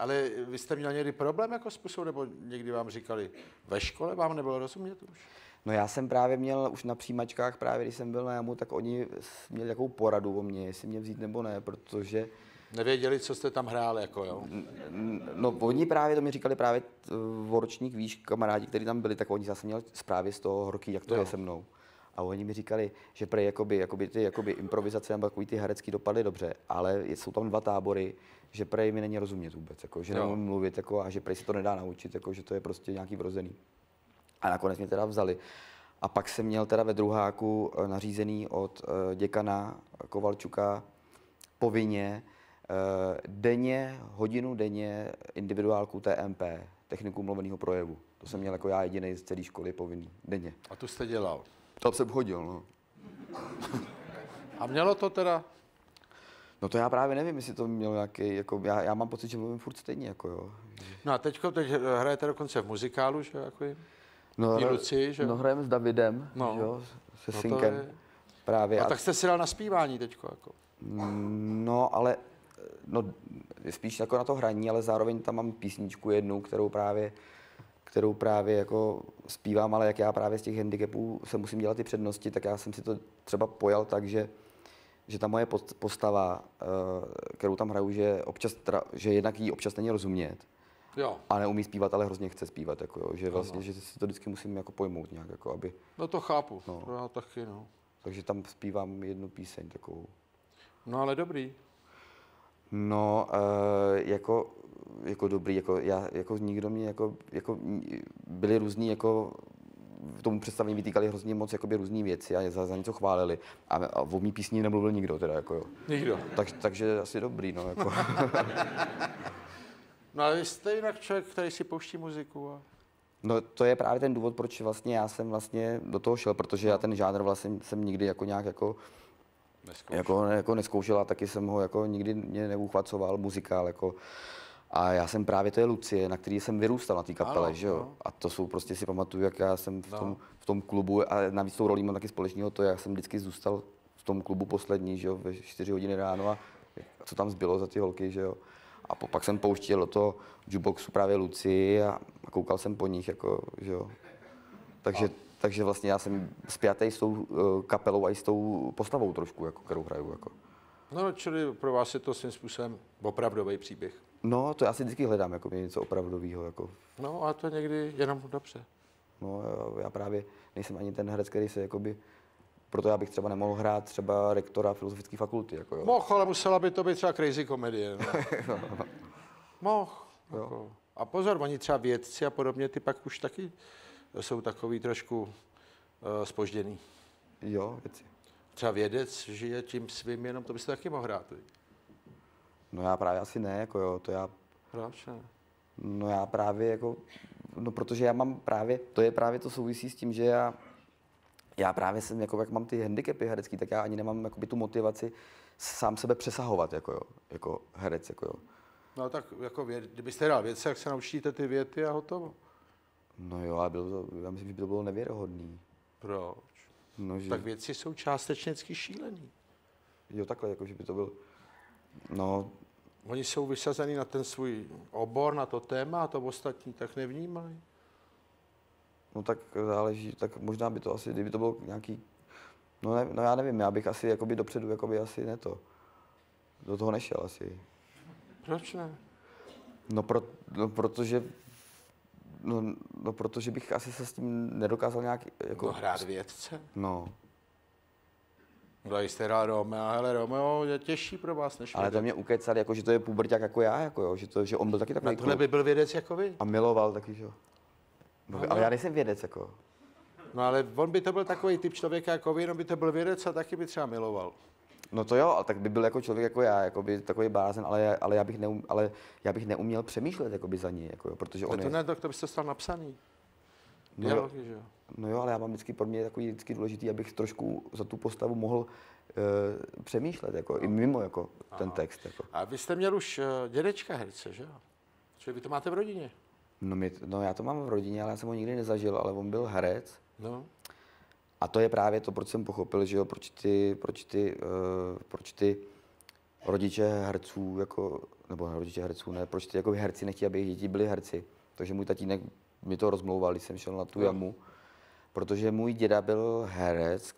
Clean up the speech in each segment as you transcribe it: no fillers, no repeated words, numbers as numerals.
Ale vy jste měl někdy problém jako způsob, nebo někdy vám říkali, ve škole vám nebylo rozumět už? No já jsem právě měl už na přijímačkách, právě když jsem byl na JAMU, tak oni měli takovou poradu o mě, jestli mě vzít nebo ne, protože... Nevěděli, co jste tam hrál, jako jo? No oni právě to mi říkali právě ročník, víš, kamarádi, kteří tam byli, tak oni zase měli zprávy z toho horký, jak to je se mnou. A oni mi říkali, že prej jakoby improvizace nebo takový ty herecký dopadly dobře, ale jsou tam dva tábory, že prej mi není rozumět vůbec, jako, že nemůžu mluvit jako, a že prej se to nedá naučit, jako, že to je prostě nějaký vrozený. A nakonec mě teda vzali. A pak jsem měl teda ve druháku nařízený od děkana Kovalčuka povinně hodinu denně individuálku TMP, techniku mluveného projevu. To jsem měl jako já jediný z celé školy povinný, denně. A tu jste dělal? To jsem chodil, no. A mělo to teda? No to já právě nevím, jestli to mělo nějaký, jako já mám pocit, že mluvím furt stejně, jako jo. No a teď hrajete dokonce v muzikálu, že jako No, Luci, že? No hrajeme s Davidem, no. že jo, se synkem. Je... Právě. A tak jste si dal na zpívání teďko, jako. No, ale no, spíš jako na to hraní, ale zároveň tam mám písničku jednu, kterou právě jako zpívám, ale jak já právě z těch handicapů se musím dělat ty přednosti, tak já jsem si to třeba pojal tak, že ta moje postava, kterou tam hraju, že jednak jí občas není rozumět, jo. A neumí zpívat, ale hrozně chce zpívat, jako, jo, že vlastně, že si to vždycky musím jako pojmout nějak, jako aby... No to chápu, no. To já taky, no. Takže tam zpívám jednu píseň takovou. No ale dobrý. No, jako dobrý, jako nikdo mě, jako byli různý, jako v tomu představení vytýkali hrozně moc jakoby různý věci a za něco chválili. A o mý písni nemluvil nikdo, teda, jako jo. Nikdo. Takže asi dobrý, no, jako. No ale vy jste jinak člověk, který si pouští muziku a... No to je právě ten důvod, proč vlastně já jsem vlastně do toho šel, protože já ten žánr vlastně jsem nikdy jako nějak jako neskoušel a taky jsem ho jako nikdy mě neuchvacoval muzikál, jako. A já jsem právě, to je Lucie, na který jsem vyrůstal na té kapele, ano, že jo. No. A to jsou prostě, si pamatuju, jak já jsem v tom klubu, a navíc tou rolí mám taky společného to, já jsem vždycky zůstal v tom klubu poslední, že jo, ve 4 hodiny ráno a co tam zbylo za ty holky, že jo. A pak jsem pouštěl do toho jukeboxu právě Lucii a koukal jsem po nich, jako, že jo. Takže vlastně já jsem spjatý s tou kapelou a i s tou postavou trošku, jako, kterou hraju, jako. No, čili pro vás je to svým způsobem opravdový příběh. No, to já si vždycky hledám, jako něco opravdového, jako. No, a to někdy jenom dobře. No, já právě nejsem ani ten herec, který se, jakoby, proto já bych třeba nemohl hrát třeba rektora filozofické fakulty, jako jo. Mohl, ale musela by to být třeba crazy komedie, no. Mohl. Jako. A pozor, oni třeba vědci a podobně, ty pak už taky jsou takový trošku zpožděný. Jo, věci. Třeba vědec žije tím svým, jenom to byste taky mohl hrát. No já právě asi ne, jako jo, to já... Proč ne? No já právě jako, no protože já mám právě, to je právě to souvisí s tím, že já právě jsem, jako jak mám ty handicapy herecký, tak já ani nemám jakoby tu motivaci sám sebe přesahovat, jako herec, jako jo. No tak jako kdybyste hrál vědce, jak se naučíte ty věty a hotovo. No jo, ale já myslím, že by to bylo nevěrohodný. Proč? No, že... Tak věci jsou částečně šílený. Jo, takhle, jako že by to byl, no... Oni jsou vysazený na ten svůj obor, na to téma a to ostatní tak nevnímají. No tak záleží, tak možná by to asi, kdyby to bylo nějaký, no já nevím, já bych asi jakoby dopředu, jakoby asi do toho nešel asi. Proč ne? Protože bych asi se s tím nedokázal nějak, jako... No hrát vědce? No. No jste hrál Romeo, ale Romeo je těžší pro vás než ale to mě ukecal, jako, že to je puberťák jako já, jako jo, že on byl taky takový. Na tohle by byl vědec jako vy? A miloval taky, že jo. No, ale já nejsem vědec, jako. No ale on by to byl takový typ člověka jako vy, no by to byl vědec a taky by třeba miloval. No to jo, ale tak by byl jako člověk jako já, jako by takový blázen, ale já bych neuměl přemýšlet jako by za něj, jako jo, protože on to je... ne, to byste stal napsaný. No Dialogy, že jo. No jo, ale já mám vždycky, pro mě je takový vždycky důležitý, abych trošku za tu postavu mohl přemýšlet, jako i mimo jako ten text. Jako. A vy jste měl už dědečka herce, že jo? Čili vy to máte v rodině? No já to mám v rodině, ale já jsem ho nikdy nezažil, ale on byl herec. No. A to je právě to, proč jsem pochopil, že jo, proč ty rodiče herců, jako, nebo rodiče herců, ne, proč ty jako herci nechtějí, aby jejich děti byli herci. Takže můj tatínek mi to rozmlouval, když jsem šel na tu jamu. Protože můj děda byl herec,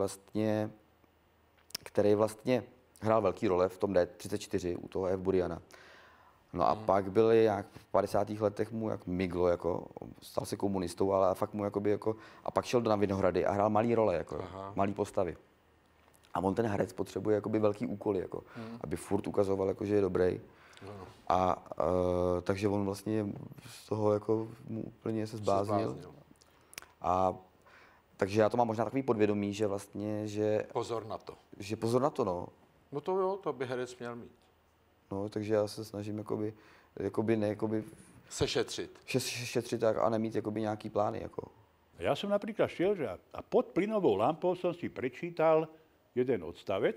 který vlastně hrál velký role v tom D34 u toho F. Buriana. No a pak byli jak v 50. letech mu jak miglo, jako, stal se komunistou, ale fakt mu jakoby, jako, a pak šel na Vinohrady a hrál malý role, jako, malý postavy. A on ten herec potřebuje jakoby velký úkoly, jako, aby furt ukazoval, jako, že je dobrý. A takže on vlastně z toho jako úplně se zbláznil. A takže já to mám možná takový podvědomí, že vlastně, že... Pozor na to. Že pozor na to, no. No to jo, to by herec měl mít. No, takže já se snažím šetřit tak a nemít jakoby nějaký plány, jako. Ja som napríklad šiel, že a pod plynovou lampou som si prečítal jeden odstavec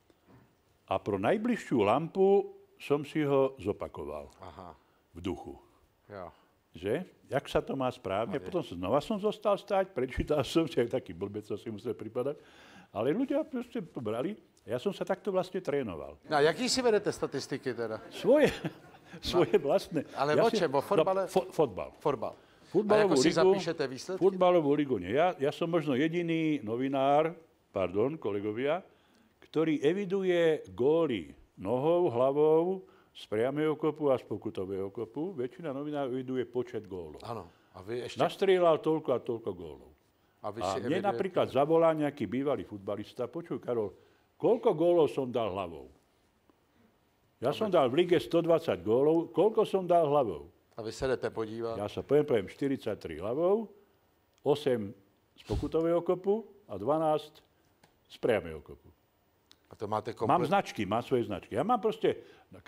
a pro najbližšiu lampu som si ho zopakoval. Aha. V duchu. Jo. Že? Jak sa to má správne? Potom znova som zostal stáť, prečítal som si, aj taký blbec som si musel pripadať, ale ľudia proste to brali. Ja som sa takto vlastne trénoval. No a jaký si vedete statistiky teda? Svoje vlastné. Ale o čem? O fotbale? Fotbal. A ako si zapíšete výsledky? Futbalovú ligu nie. Ja som možno jediný novinár, kolegovia, ktorý eviduje góly nohou, hlavou, z priamého kopu a z pokutového kopu. Väčšina novinárov eviduje počet gólov. Áno. A vy ešte... Nastrieľal toľko a toľko gólov. A mne napríklad zavolá nejaký bývalý futbalista, počuj Karol, koľko gólov som dal hlavou? Ja som dal v lige 120 gólov, koľko som dal hlavou? A vy sa jdete podívať? Ja sa poviem 43 hlavou, 8 z pokutového kopu a 12 z priamého kopu. A to máte Mám značky, mám svoje značky. Ja mám proste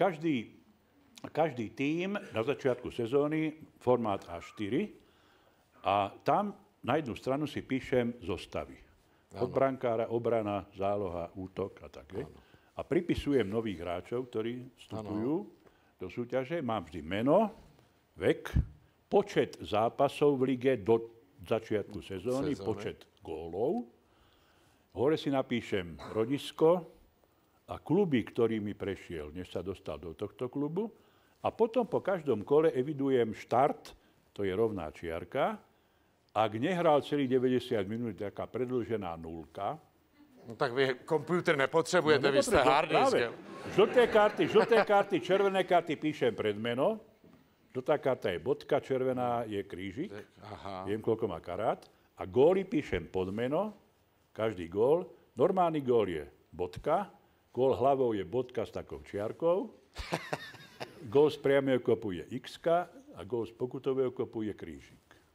každý tím na začiatku sezóny formát A4 a tam na jednu stranu si píšem zostavy. Od brankára, obrana, záloha, útok a tak. A pripisujem nových hráčov, ktorí vstupujú do súťaže. Mám vždy meno, vek, počet zápasov v lige do začiatku sezóny, počet gólov. Hore si napíšem rodisko a kluby, ktorý mi prešiel, než sa dostal do tohto klubu. A potom po každom kole evidujem štart, to je rovná čiarka. Ak nehral celých 90 minút, taká predĺžená nulka. No tak vy počítač nepotřebujete, vy ste hard disk. Žlté karty, červené karty píšem pred meno. Žltá karta je bodka, červená je krížik. Aha. Viem, koľko má karát. A góly píšem pod meno, každý gól. Normálny gól je bodka, gól hlavou je bodka s takou čiarkou. Gól z priamého kopu je x-ka a gól z pokutového kopu je krížik.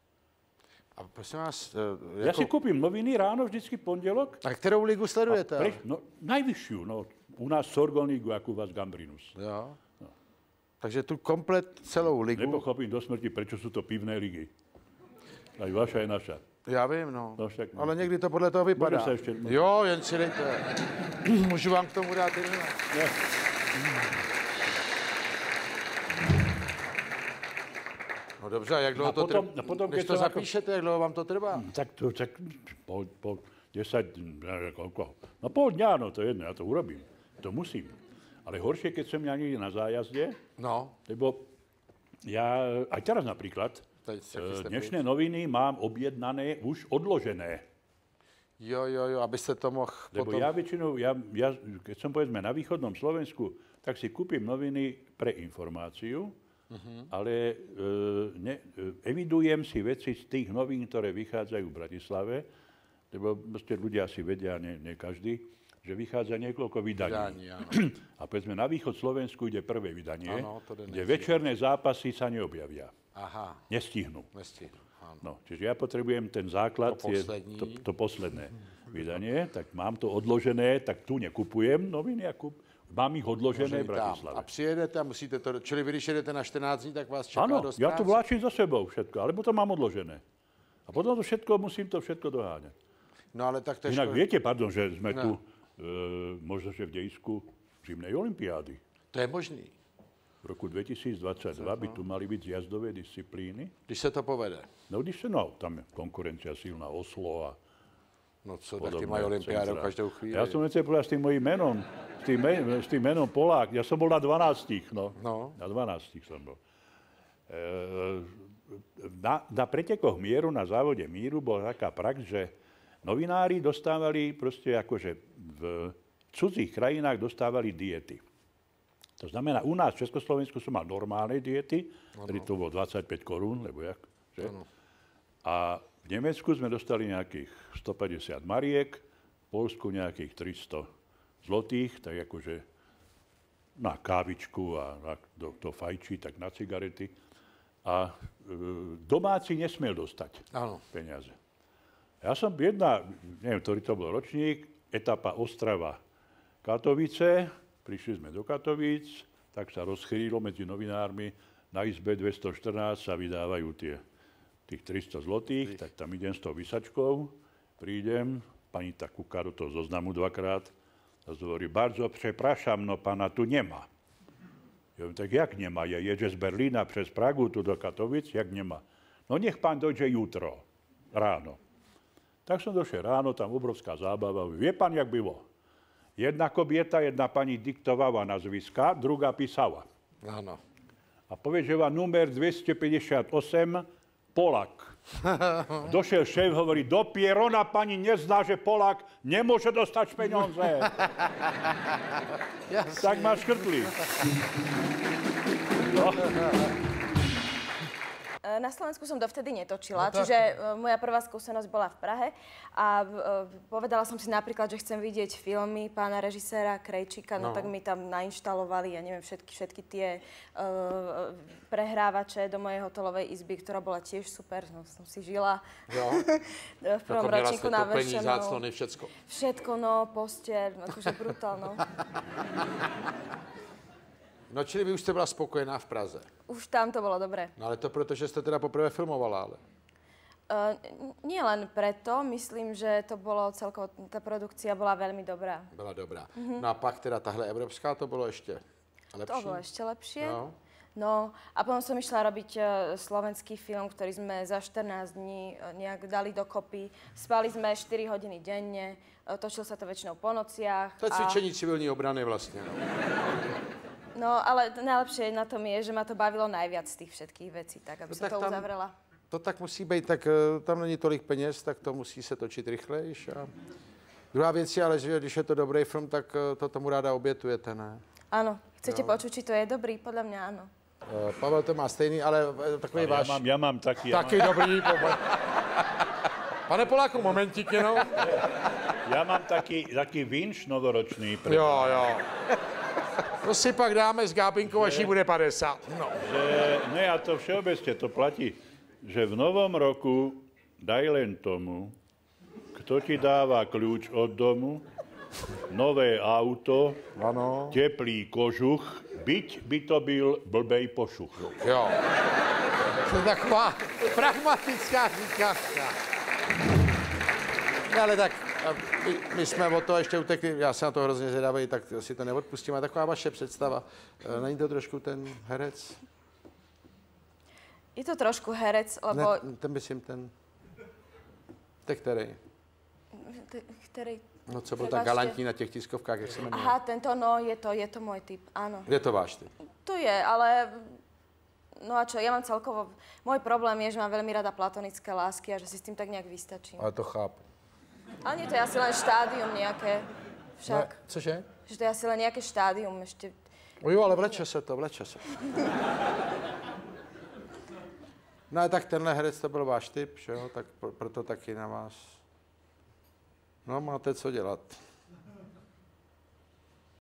A prosím vás... Ja si kúpim noviny ráno, vždycky pondelok. A ktorou ligu sledujete? Najvyššiu, u nás Sorgon ligu, ako u vás Gambrinus. Jo. No. Takže tu komplet celou ligu... Nepochopím do smrti, prečo sú to pivné ligy. Aj vaša, aj naša. Já vím, no. Ale někdy to podle toho vypadá. Můžu se ještě... Jo, jen si dejte. Můžu vám k tomu dát jeden. No dobře, a jak dlouho to trvá? Když to zapíšete, jak dlouho vám to trvá? Tak po 10, koľko? No pol dňa, no to je jedno, ja to urobím. To musím. Ale horšie, keď som ja niekde na zájazde, lebo ja, aj teraz napríklad, dnešné noviny mám objednané, už odložené. Jo, abyste to mohl Lebo potom... ja väčšinou, keď som povedzme na východnom Slovensku, tak si kúpim noviny pre informáciu, ale evidujem si veci z tých novín, ktoré vychádzajú v Bratislave, lebo ľudia si vedia, nie každý, že vychádza niekoľko vydaní. A povedzme, na východ Slovensku ide prvé vydanie, kde večerné zápasy sa neobjavia. Aha. Nestihnú. Áno. No, čiže ja potrebujem ten základ, to posledné vydanie, tak mám to odložené, tak tu nekupujem noviny, mám ich odložené v Bratislave. A přijedete a musíte to, čili vy, když jedete na 14 dní, tak vás čeká dost práce? Áno, ja to vláčim za sebou všetko, alebo to mám odložené. A potom musím to všetko doháňať. No ale tak to Inak viete, že sme tu, možno, že v dejisku zimnej olympiády. To je možný. V roku 2022 by tu mali byť zjazdové disciplíny. Když se to povede. Tam je konkurencia silná, Oslo a No co, tak ty mají olympiádu každou chvíli. Ja som nechcel povedať s tým mojím menom, s tým menom Polák. Ja som bol na 12, no. Na 12 som bol. Na pretekoch mieru, na závode míru bola taká prax, že novinári dostávali proste akože v cudzích krajinách dostávali diety. To znamená, u nás v Československu som mal normálne diety, ktorý to bolo 25 korún, lebo jak, že? A v Nemecku sme dostali nejakých 150 mariek, v Poľsku nejakých 300 zlotých, tak akože na kávičku a to fajčí, tak na cigarety. A domáci nesmiel dostať peniaze. Ja som neviem, ktorý to bol ročník, etapa Ostrava Katovice, prišli sme do Katovíc, tak sa rozchýlilo medzi novinármi, na izbe 214 sa vydávajú tých 300 zlotých, tak tam idem s tou vysačkou, prídem, pani tak kúka do toho zoznamu dvakrát a hovorí, bardzo przepraszam, no pana tu nemá. Ja tak jak nemá? Ja jedzie z Berlína přes Pragu tu do Katovic, jak nemá? No nech pán dojde jutro, ráno. Tak som došiel ráno, tam obrovská zábava. Vie pán, jak bylo? Jedna kobieta, jedna pani diktovala nazviska, druhá písala. Áno. A pověděla numer 258, Polak. Došel šéf, hovorí, do Pierona pani nezná, že Polak nemôže dostať peňaze. Tak ma škrtli. No. Na Slovensku som dovtedy netočila, čiže moja prvá skúsenosť bola v Prahe a povedala som si napríklad, že chcem vidieť filmy pána režiséra Krejčíka, no tak mi tam nainštalovali, ja neviem, všetky tie prehrávače do mojej hotelovej izby, ktorá bola tiež super, no, som si žila v prvom ročníku na Veršenu. Záclony, všetko. Všetko, no, posteľ, akože brutálno. No čili vy už jste byla spokojená v Praze? Už tam to bolo dobré. No ale to proto, že jste teda poprvé filmovala, ale? Nie len preto, myslím, že to bolo celkovo, tá produkcia bola veľmi dobrá. Byla dobrá. No a pak teda tahle evropská, to bylo ještě lepší? To bolo ešte lepšie. No a potom som išla robiť slovenský film, ktorý sme za 14 dní nejak dali dokopy. Spali sme 4 hodiny denne, točil sa to väčšinou po nociach. To je cvičení civilní obrany vlastne. No, ale najlepšie na tom je, že ma to bavilo najviac z tých všetkých vecí, tak aby som to uzavrela. To tak musí být, tak tam není tolik peněz, tak to musí se točit rychlejš. A druhá věc je ale, že když je to dobrý film, tak to tomu ráda obětujete, ne? Áno. Chcete počuť, či to je dobrý? Podľa mňa áno. Pavel to má stejný, ale takový váš... Ja mám taký... Taky dobrý. Pane Poláku, momentík jenom. Ja mám taký vinš novoročný. Jo. To si pak dáme s Gábinkou, až jí bude 50. No. Ne, a to všeobecne to platí, že v novom roku daj len tomu, kto ti dáva kľúč od domu, nové auto, teplý kožuch, byť by to byl blbej pošuch. Jo. To je taková pragmatická říkávka. Ale tak my jsme od toho ještě utekli, já jsem na to hrozně zvědavý, tak si to neodpustím. A taková vaše představa, není to trošku ten herec? Je to trošku herec, lebo... Ne, ten myslím ten... Který? Který? No co byl tak galantní na těch tiskovkách, jak se jmenuje? Aha, tento, no, je to môj typ, áno. Je to váš typ? To je, ale... No a čo, ja mám celkovo... Môj problém je, že mám veľmi rada platonické lásky a že si s tým tak nejak vystačím. Ale to chápu. Ale nie, to je asi len štádium nejaké, však. No, cože? Že to je asi len nejaké štádium ešte. Jo, ale vleče se to. No tak tenhle herec to byl váš typ, že jo? Tak proto taky na vás. No máte co dělat.